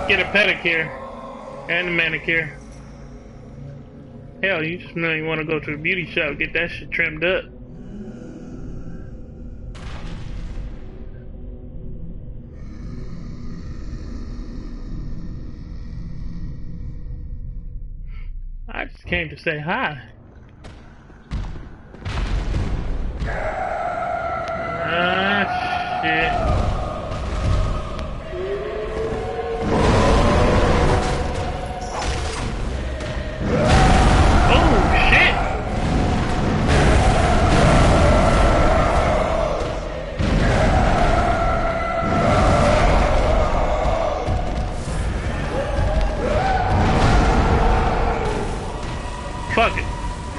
Get a pedicure and a manicure. Hell, you just know you want to go to a beauty shop, get that shit trimmed up. I just came to say hi. Ah, shit. Fuck it.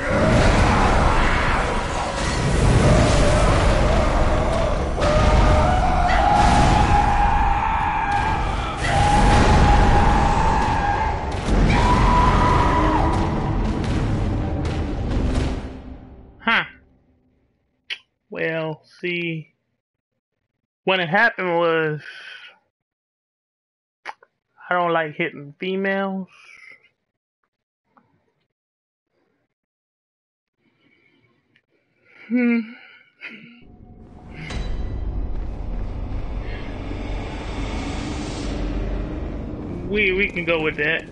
Huh. Well, see, when it happened was, I don't like hitting females. We can go with that.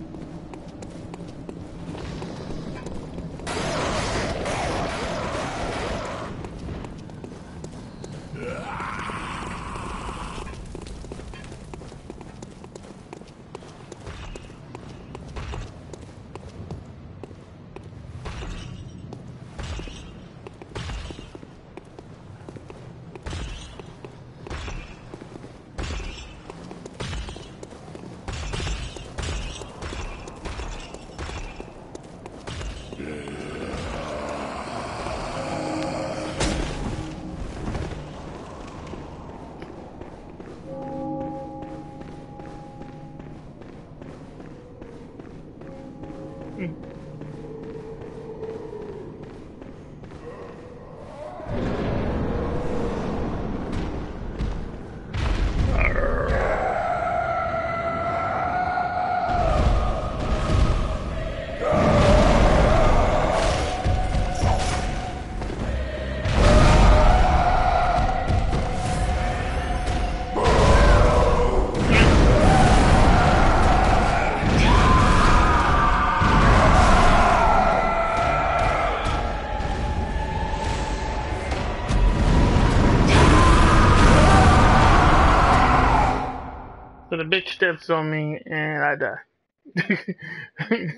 So the bitch steps on me and I die.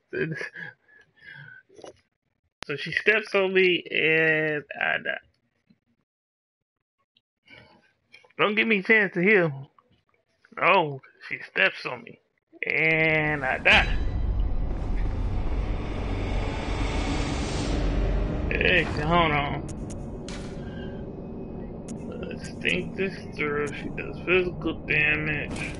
So she steps on me and I die. Don't give me a chance to heal. Oh, she steps on me and I die. Hey, hold on. Let's think this through. She does physical damage.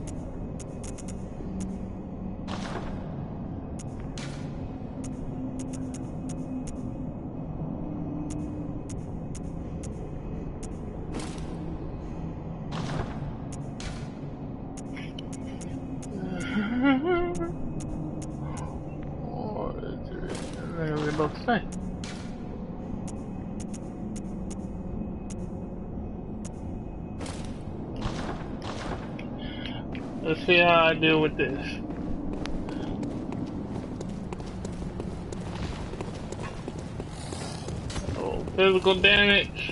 What are we about to say? Let's see how I deal with this. Oh, physical damage.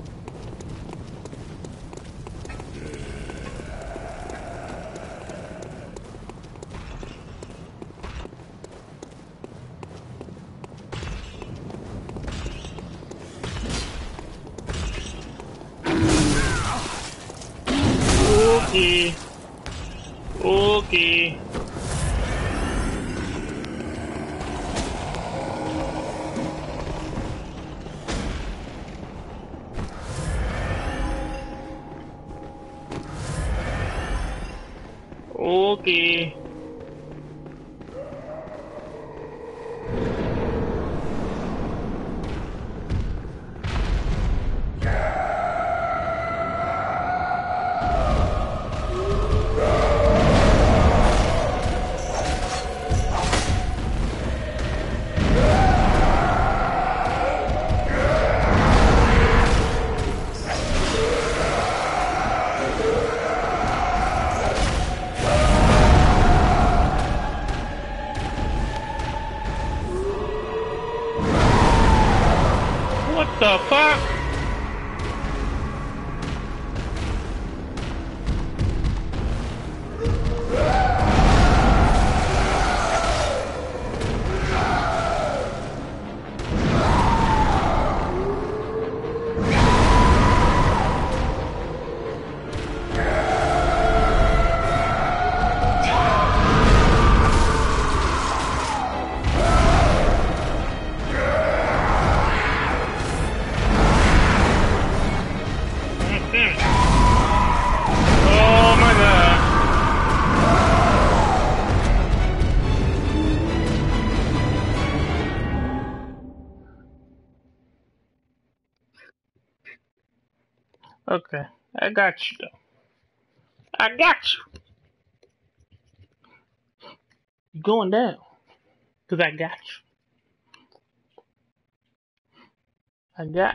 Okay. Okay. Okay. Okay, I got you though. I got you. You going down? Cause I got you. I got.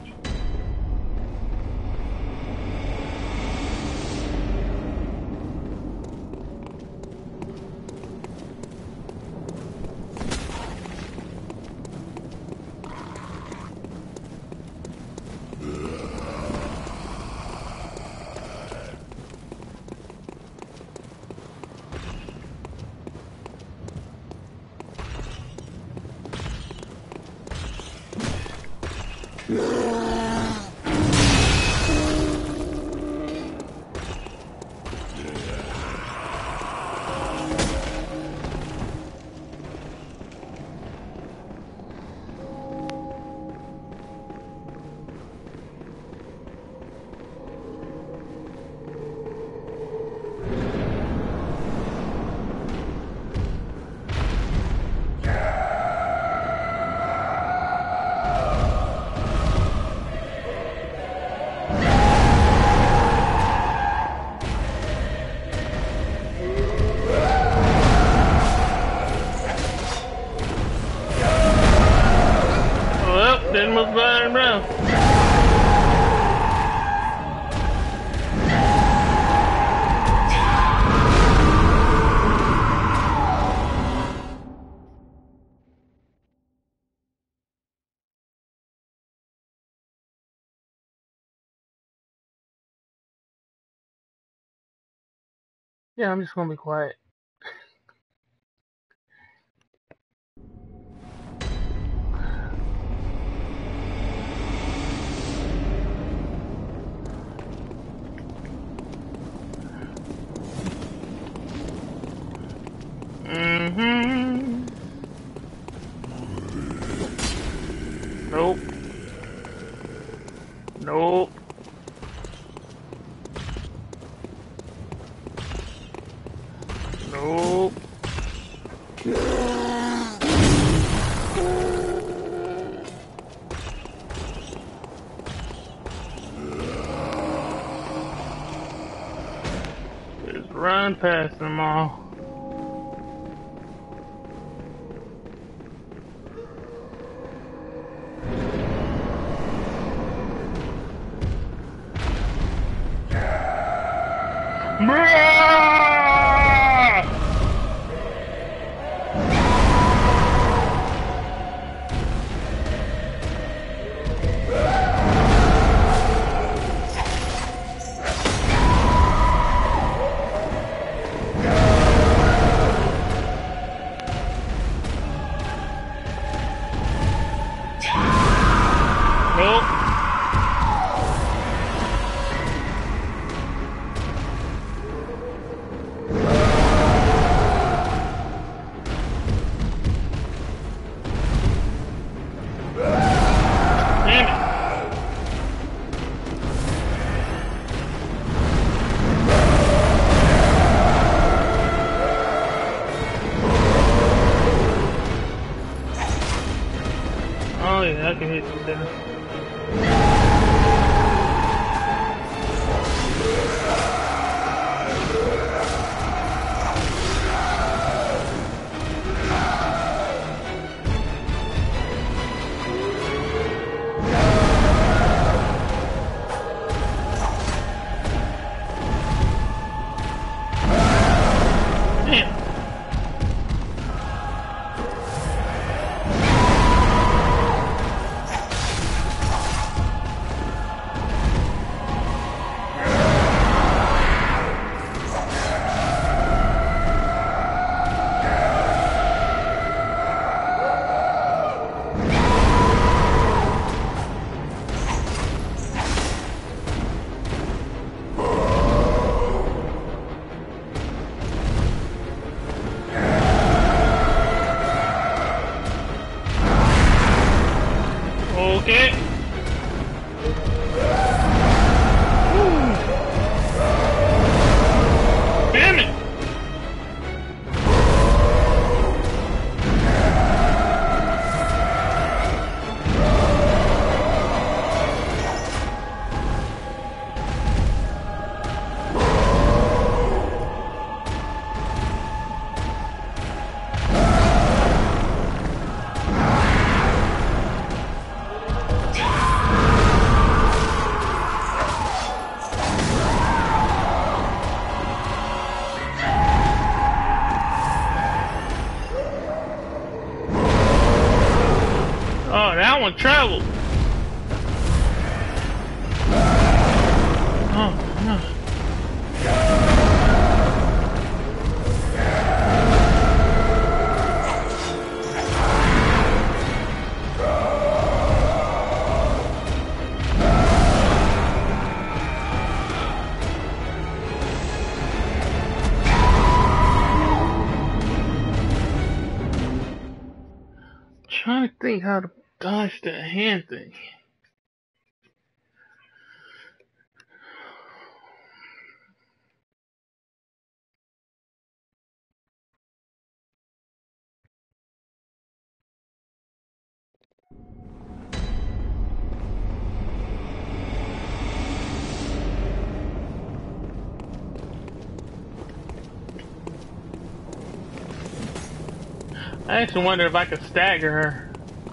Well, then must burn around. Yeah, I'm just gonna be quiet. Mm-hmm. Nope. Nope. Nope. Just run past them all. Nope. Damn it. Oh yeah, I can hit you there. Damn. want to travel. Oh, no. Trying to think how to dodge that hand thing. I actually wonder if I could stagger her.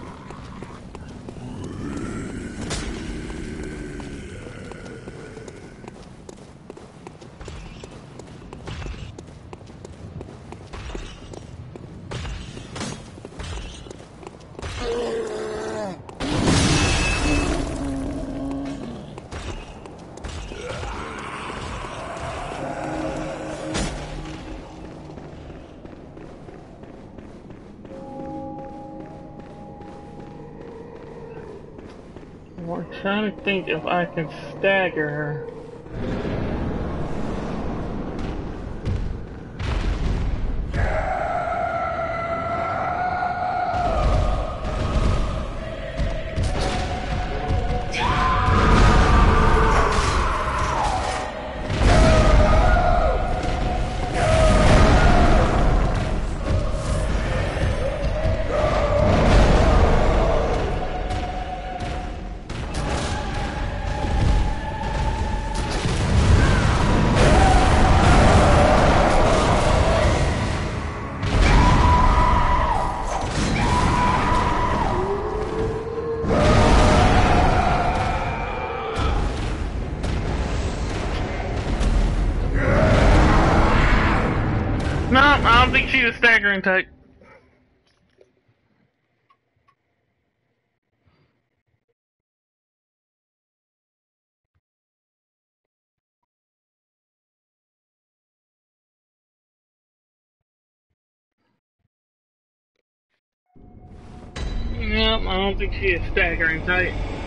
I'm trying to think if I can stagger her. No, I don't think she's a staggering type. No, I don't think she's a staggering type.